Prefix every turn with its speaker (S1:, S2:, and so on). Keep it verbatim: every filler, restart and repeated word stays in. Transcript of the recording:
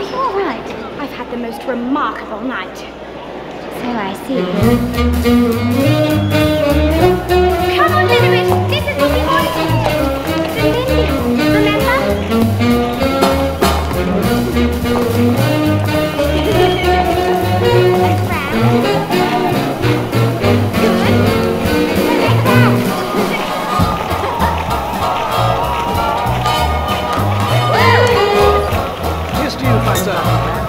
S1: you all right? I've had the most remarkable night. So I see. Come on, Elizabeth. This is what we wanted. Remember?
S2: Here's to you, Fighter.